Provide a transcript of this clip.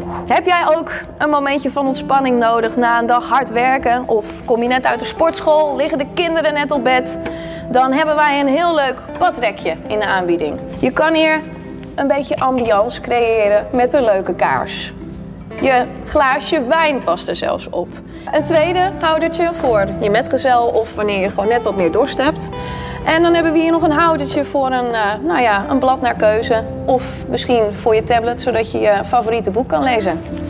Heb jij ook een momentje van ontspanning nodig na een dag hard werken? Of kom je net uit de sportschool, liggen de kinderen net op bed? Dan hebben wij een heel leuk badrekje in de aanbieding. Je kan hier een beetje ambiance creëren met een leuke kaars. Je glaasje wijn past er zelfs op. Een tweede houdertje voor je metgezel of wanneer je gewoon net wat meer dorst hebt. En dan hebben we hier nog een houdertje voor een blad naar keuze. Of misschien voor je tablet, zodat je je favoriete boek kan lezen.